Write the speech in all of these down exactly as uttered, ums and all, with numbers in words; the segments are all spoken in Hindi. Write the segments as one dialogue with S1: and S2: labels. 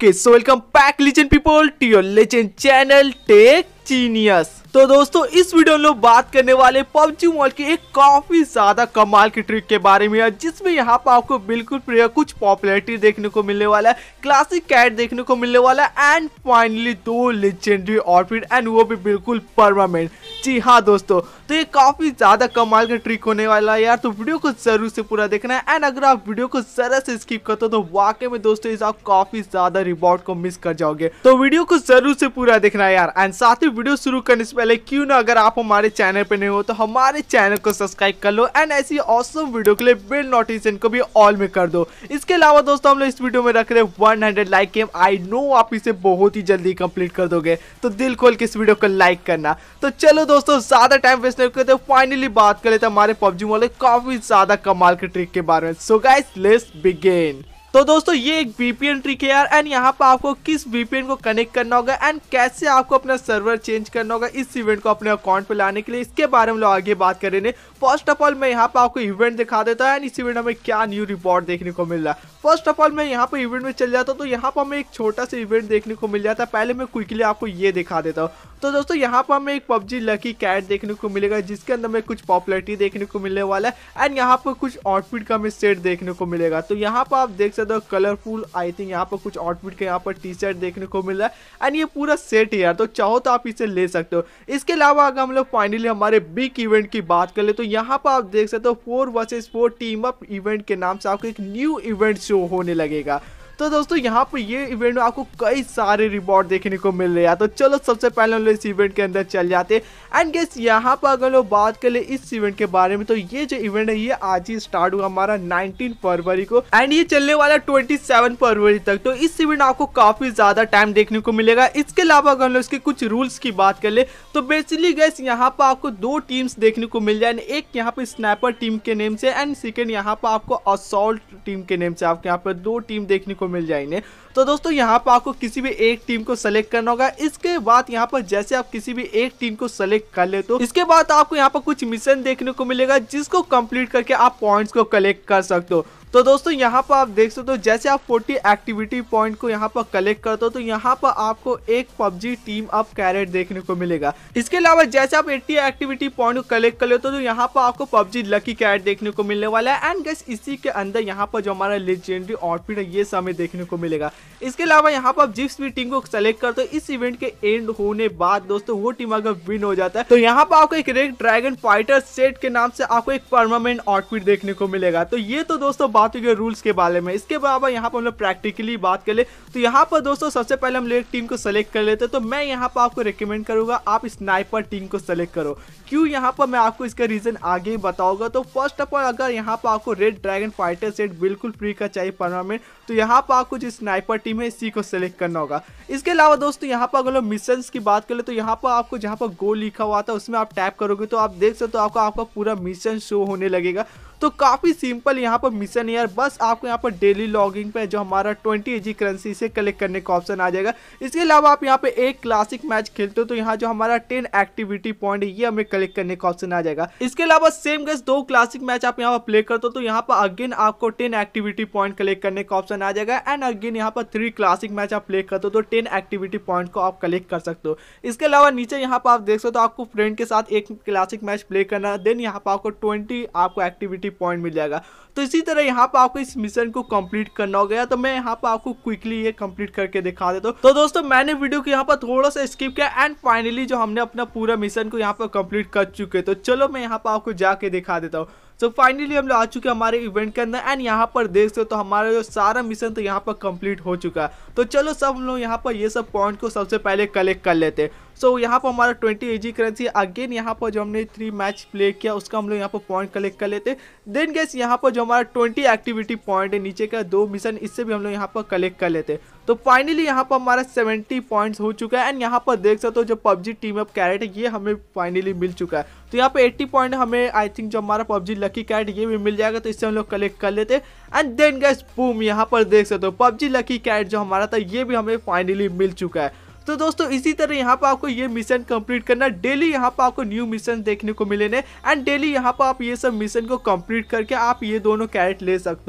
S1: Okay so welcome back legend people to your legend channel tech genius. तो दोस्तों इस वीडियो में लोग बात करने वाले पबजी मोबाइल की एक काफी ज्यादा कमाल की ट्रिक के बारे में है, जिसमें यहाँ पर आपको बिल्कुल प्रिय कुछ पॉपुलैरिटी देखने को मिलने वाला है, क्लासिक कैट देखने को मिलने वाला है एंड फाइनली दो लेजेंडरी आउटफिट एंड वो भी बिल्कुल परमानेंट। जी हाँ दोस्तों, तो ये काफी ज्यादा कमाल का ट्रिक होने वाला है यार, तो वीडियो को जरूर से पूरा देखना है। एंड अगर आप वीडियो को जरा से स्किप करते हो तो वाकई में दोस्तों इस आप काफी ज्यादा रिवॉर्ड को मिस कर जाओगे, तो वीडियो को जरूर से पूरा देखना है यार। एंड साथ ही वीडियो शुरू करने से पहले क्यों ना अगर आप हमारे चैनल पे नहीं हो तो हमारे चैनल को सब्सक्राइब कर लो एंड ऐसी ऑसम वीडियो के लिए बेल नोटिफिकेशन को भी ऑल में कर दो। इसके अलावा दोस्तों हम लोग इस वीडियो में रख रहे हैं सौ लाइक के, आई नो आप इसे बहुत ही जल्दी कंप्लीट कर दोगे, तो दिल खोल के इस वीडियो को लाइक करना। तो चलो दोस्तों ज्यादा टाइम वेस्ट नहीं करते, फाइनली बात कर लेते हैं हमारे पबजी मोबाइल काफी ज्यादा कमाल के ट्रिक के बारे में। So guys let's begin. तो दोस्तों ये एक वीपीएन ट्रिक है यार, एंड यहाँ पर आपको किस वीपीएन को कनेक्ट करना होगा एंड कैसे आपको अपना सर्वर चेंज करना होगा इस इवेंट को अपने अकाउंट पे लाने के लिए, इसके बारे में लोग आगे बात करेंगे। फर्स्ट ऑफ ऑल मैं यहाँ पे आपको इवेंट दिखा देता है एंड इस इवेंट में क्या न्यू रिवॉर्ड देखने को मिल रहा है। फर्स्ट ऑफ ऑल मैं यहाँ पे इवेंट में चल जाता हूँ, तो यहाँ पर हमें एक छोटा सा इवेंट देखने को मिल जाता है। पहले मैं क्विकली आपको ये दिखा देता हूँ। तो दोस्तों यहाँ पर हमें एक पबजी लकी कैट देखने को मिलेगा, जिसके अंदर में कुछ पॉपुलैरिटी देखने को मिलने वाला है एंड यहाँ पर कुछ आउटफिट का हमें सेट देखने को मिलेगा। तो यहाँ पर आप देख सकते हो कलरफुल, आई थिंक यहाँ पर कुछ आउटफिट के यहाँ पर टी शर्ट देखने को मिल रहा है एंड ये पूरा सेट है यार, तो चाहो तो आप इसे ले सकते हो। इसके अलावा अगर हम लोग फाइनली हमारे बिग इवेंट की बात कर ले तो यहाँ पर आप देख सकते हो four versus four team up event के नाम से आपको एक न्यू इवेंट शो होने लगेगा। तो दोस्तों यहाँ पर ये इवेंट में आपको कई सारे रिवॉर्ड देखने को मिल रहे हैं। तो चलो सबसे पहले हम लोग इस इवेंट के अंदर चल जाते हैं। एंड गेस यहाँ पर अगर लोग बात कर ले इस इवेंट के बारे में, तो ये जो इवेंट है ये आज ही स्टार्ट हुआ हमारा उन्नीस फरवरी को एंड ये चलने वाला सत्ताईस फरवरी तक। तो इस इवेंट आपको काफी ज्यादा टाइम देखने को मिलेगा। इसके अलावा अगर हम लोग इसके कुछ रूल्स की बात कर ले तो बेसिकली गैस यहाँ पर आपको दो टीम्स देखने को मिल जाए, एक यहाँ पे स्नैपर टीम के नेम से एंड सेकेंड यहाँ पर आपको असॉल्ट टीम के नेम से आपको यहाँ पर दो टीम देखने को मिल जाएंगे। तो दोस्तों यहाँ पर आपको किसी भी एक टीम को सेलेक्ट करना होगा। इसके बाद यहाँ पर जैसे आप किसी भी एक टीम को सेलेक्ट कर ले तो इसके बाद आपको यहाँ पर कुछ मिशन देखने को मिलेगा, जिसको कंप्लीट करके आप पॉइंट्स को कलेक्ट कर सकते हो। तो दोस्तों यहाँ पर आप देख सकते हो जैसे आप चालीस एक्टिविटी पॉइंट को यहाँ पर कलेक्ट करते हो तो यहाँ पर आपको एक पबजी टीम अप कैरेट देखने को मिलेगा। इसके अलावा जैसे आप अस्सी एक्टिविटी पॉइंट को कलेक्ट कर लेते हो तो यहाँ पर आपको पबजी लकी कैरेट देखने को मिलने वाला है एंड गैस इसी के अंदर यहाँ पर जो हमारा लेजेंडरी आउटफिट है ये समय देखने को मिलेगा। इसके अलावा यहाँ पर जिस भी टीम को सेलेक्ट करते हो इस इवेंट के एंड होने बाद दोस्तों वो टीम अगर विन हो जाता है तो यहाँ पर आपको एक रेड ड्रैगन फाइटर सेट के नाम से आपको एक परमानेंट आउटफिट देखने को मिलेगा। तो ये तो दोस्तों बात हुई रूल्स के बारे में। इसके अलावा यहाँ पर हम लोग प्रैक्टिकली बात कर ले तो यहाँ पर दोस्तों सबसे पहले हम लोग एक टीम को सेलेक्ट कर लेते हैं। तो मैं यहाँ पर आपको रिकमेंड करूंगा आप स्नाइपर टीम को सेलेक्ट करो। क्यों यहाँ पर मैं आपको इसका रीजन आगे ही बताऊंगा। तो फर्स्ट ऑफ ऑल अगर यहाँ पर आपको रेड ड्रैगन फाइटर सेट बिल्कुल फ्री का चाहिए परमानेंट, तो यहाँ पर आपको जो स्नाइपर टीम है इसी को सेलेक्ट करना होगा। इसके अलावा दोस्तों यहाँ पर अगर मिशंस की बात करें तो यहाँ पर आपको जहाँ पर गो लिखा हुआ था उसमें आप टैप करोगे तो आप देख सकते हो आपको आपका पूरा मिशन शो होने लगेगा। तो काफी सिंपल यहाँ पर मिशन है यार, बस आपको यहाँ पर डेली लॉगिंग पे जो हमारा बीस एजी करेंसी से कलेक्ट करने का ऑप्शन आ जाएगा। इसके अलावा आप यहाँ पे एक क्लासिक मैच खेलते हो तो यहाँ जो हमारा दस एक्टिविटी पॉइंट है ये हमें कलेक्ट करने का ऑप्शन आ जाएगा। इसके अलावा सेम गैस दो क्लासिक मैच आप यहाँ पर प्ले करते हो तो यहाँ पर अगेन आपको दस एक्टिविटी पॉइंट कलेक्ट करने का ऑप्शन आ जाएगा एंड अगेन यहाँ पर थ्री क्लासिक मैच आप प्ले करते हो तो दस एक्टिविटी पॉइंट को आप कलेक्ट कर सकते हो। इसके अलावा नीचे यहाँ पर आप देख सकते हो आपको फ्रेंड के साथ एक क्लासिक मैच प्ले करना, देन यहाँ पर आपको ट्वेंटी आपको एक्टिविटी पॉइंट मिल जाएगा। तो इसी तरह यहाँ पर आपको इस मिशन को कंप्लीट करना हो गया। तो मैं यहाँ पर आपको क्विकली ये कंप्लीट करके दिखा देता हूँ। तो दोस्तों मैंने वीडियो को यहाँ पर थोड़ा सा स्किप किया एंड फाइनली जो हमने अपना पूरा मिशन को यहाँ पर कंप्लीट कर चुके, तो चलो मैं यहाँ पर आपको जाके दिखा देता हूँ। तो फाइनली हम लोग आ चुके हैं हमारे इवेंट के अंदर एंड यहाँ पर देख सकते हो तो हमारा जो सारा मिशन तो यहाँ पर कंप्लीट हो चुका है। तो चलो सब हम लोग यहाँ पर ये सब पॉइंट को सबसे पहले कलेक्ट कर लेते हैं। सो so, यहाँ पर हमारा बीस एजी करेंसी अगेन यहाँ पर जो हमने थ्री मैच प्ले किया उसका हम लोग यहाँ पर पॉइंट कलेक्ट कर लेते। देन गैस यहाँ पर जो हमारा बीस एक्टिविटी पॉइंट है नीचे का दो मिशन इससे भी हम लोग यहाँ पर कलेक्ट कर लेते। तो फाइनली यहाँ पर हमारा सत्तर पॉइंट्स हो चुका है एंड यहाँ पर देख सकते हो जो पबजी टीम अप कैरेट है ये हमें फाइनली मिल चुका है। तो यहाँ पे अस्सी पॉइंट हमें आई थिंक जो हमारा पबजी लकी कैरेट ये भी मिल जाएगा, तो इससे हम लोग कलेक्ट कर लेते एंड देन गैस बूम यहाँ पर देख सकते हो पबजी लकी कैरेट जो हमारा था ये भी हमें फाइनली मिल चुका है। तो दोस्तों इसी तरह यहाँ पर आपको ये मिशन कंप्लीट करना, डेली यहाँ पर आपको न्यू मिशन देखने को मिलेंगे एंड डेली यहाँ पर आप ये सब मिशन को कंप्लीट करके आप ये दोनों कैरेट ले सकते हो।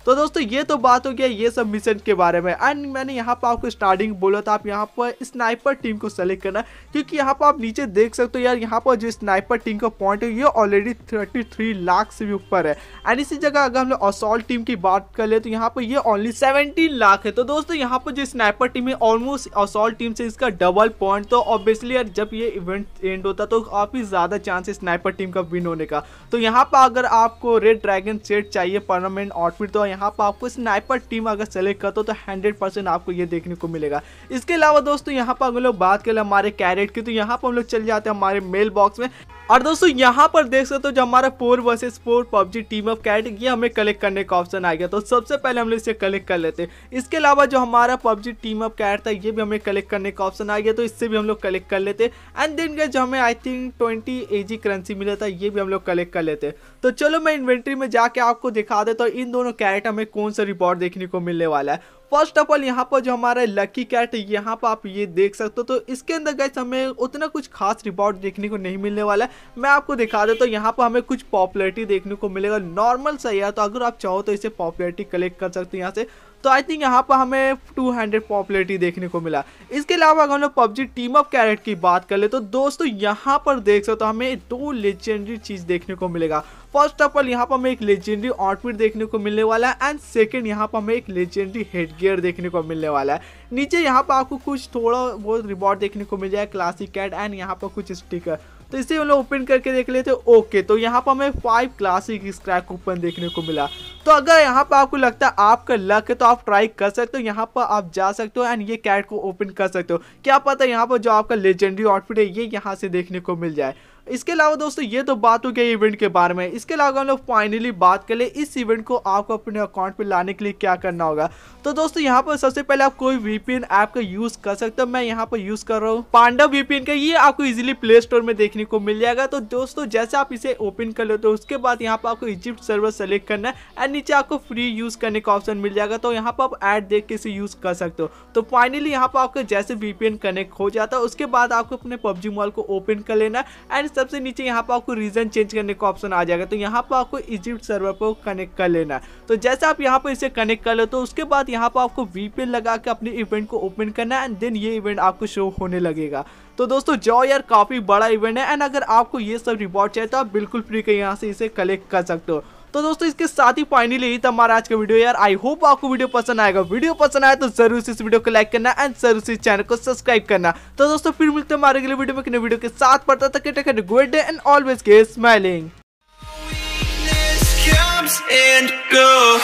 S1: तो दोस्तों ये तो बात हो गया ये सब मिशन के बारे में। एंड मैंने यहाँ पर आपको स्टार्टिंग बोला था आप यहाँ पर स्नाइपर टीम को सेलेक्ट करना, क्योंकि यहाँ पर आप नीचे देख सकते हो यार यहाँ पर जो स्नाइपर टीम का पॉइंट है ये ऑलरेडी तैंतीस लाख से भी ऊपर है। एंड इसी जगह अगर हम लोग असॉल्ट टीम की बात कर ले तो यहाँ पर ये ओनली सत्रह लाख है। तो दोस्तों यहाँ पर जो स्नाइपर टीम है ऑलमोस्ट असॉल्ट टीम से इसका डबल पॉइंट। तो ऑब्वियसली यार जब ये इवेंट एंड होता तो काफी ज्यादा चांस है स्नाइपर टीम का विन होने का। तो यहाँ पर अगर आपको रेड ड्रैगन सेट चाहिए परमानेंट आउटफिट तो यहाँ पर आपको स्नाइपर टीम अगर सेलेक्ट करते हो तो हंड्रेड परसेंट आपको ये देखने को मिलेगा। इसके अलावा दोस्तों यहाँ पर अगर लोग बात करें हमारे कैरेट की तो यहाँ पर हम लोग चल जाते हैं हमारे मेल बॉक्स में। और दोस्तों यहाँ पर देख सकते हो जो हमारा four versus four PUBG team of carat ये हमें कलेक्ट करने का ऑप्शन आ गया। तो सबसे पहले हम लोग इसे कलेक्ट कर लेते हैं। इसके अलावा जो हमारा पबजी टीम ऑफ कैरेट था ये भी हमें कलेक्ट करने का ऑप्शन आ गया, तो इससे भी हम लोग कलेक्ट कर लेते। एंड देन जो हमें I think twenty AG currency मिला था ये भी हम लोग कलेक्ट कर लेते। तो चलो मैं इन्वेंट्री में जाके आपको दिखा देता हूँ इन दोनों कैरेट हमें कौन सा रिवॉर्ड देखने को मिलने वाला है। फर्स्ट ऑफ ऑल यहाँ पर जो हमारा लकी कैट है यहाँ पर आप ये देख सकते हो, तो इसके अंदर गाइस हमें उतना कुछ खास रिवॉर्ड देखने को नहीं मिलने वाला है। मैं आपको दिखा देता हूँ यहाँ पर हमें कुछ पॉपुलैरिटी देखने को मिलेगा नॉर्मल सा यार। तो अगर आप चाहो तो इसे पॉपुलैरिटी कलेक्ट कर सकते हैं यहाँ से। तो आई थिंक यहाँ पर हमें दो सौ पॉपुलैरिटी देखने को मिला। इसके अलावा अगर हम लोग पबजी टीम ऑफ कैरेट की बात कर ले तो दोस्तों यहाँ पर देख सकते हो हमें दो लेजेंडरी चीज देखने को मिलेगा। फर्स्ट ऑफ ऑल यहाँ पर हमें एक लेजेंडरी आउटफिट देखने को मिलने वाला है एंड सेकंड यहाँ पर हमें एक लेजेंडरी हेडगियर देखने को मिलने वाला है। नीचे यहाँ पर आपको कुछ थोड़ा बहुत रिवॉर्ड देखने को मिल जाए क्लासिक कैट एंड यहाँ पर कुछ स्टिकर। तो इसे हम लोग ओपन करके देख लेते हैं। ओके तो यहाँ पर हमें फाइव क्लासिक स्क्रैप कूपन देखने को मिला। तो अगर यहाँ पर आपको लगता है आपका लक है तो आप ट्राई कर सकते हो, यहाँ पर आप जा सकते हो एंड ये कैट को ओपन कर सकते हो। क्या पता यहाँ पर जो आपका लेजेंडरी आउटफिट है ये यहाँ से देखने को मिल जाए। इसके अलावा दोस्तों ये तो बात हो गई इवेंट के बारे में। इसके अलावा हम लोग फाइनली बात कर ले इस इवेंट को आपको अपने अकाउंट पे लाने के लिए क्या करना होगा। तो दोस्तों यहाँ पर सबसे पहले आप कोई वीपीएन ऐप का यूज कर सकते हो। मैं यहाँ पर यूज कर रहा हूँ पांडा वीपीएन का, ये आपको इजीली प्ले स्टोर में देखने को मिल जाएगा। तो दोस्तों जैसे आप इसे ओपन कर लेते हो उसके बाद यहाँ पर आपको इजिप्ट सर्वर सेलेक्ट करना है एंड नीचे आपको फ्री यूज करने का ऑप्शन मिल जाएगा। तो यहाँ पर आप ऐड देख के इसे यूज कर सकते हो। तो फाइनली यहाँ पर आपका जैसे वीपीएन कनेक्ट हो जाता है उसके बाद आपको अपने पबजी मॉल को ओपन कर लेना एंड सबसे नीचे यहाँ पर आपको रीजन चेंज करने का ऑप्शन आ जाएगा। तो यहाँ पर आपको इजिप्ट सर्वर पर कनेक्ट कर लेना है। तो जैसे आप यहाँ पर इसे कनेक्ट कर लो तो उसके बाद यहाँ पर आपको वीपीएन लगा के अपने इवेंट को ओपन करना है एंड देन ये इवेंट आपको शो होने लगेगा। तो दोस्तों जाओ यार काफी बड़ा इवेंट है एंड अगर आपको ये सब रिवॉर्ड चाहिए तो आप बिल्कुल फ्री के यहाँ से इसे कलेक्ट कर सकते हो। तो दोस्तों इसके साथ ही फाइनली यही था हमारा आज का वीडियो यार। आई होप आपको वीडियो पसंद आएगा। वीडियो पसंद आया तो जरूर से इस वीडियो को लाइक करना एंड जरूर से चैनल को सब्सक्राइब करना। तो दोस्तों फिर मिलते हैं हमारे अगले वीडियो में नए वीडियो के साथ। पड़ता तक take care, good day and always keep smiling.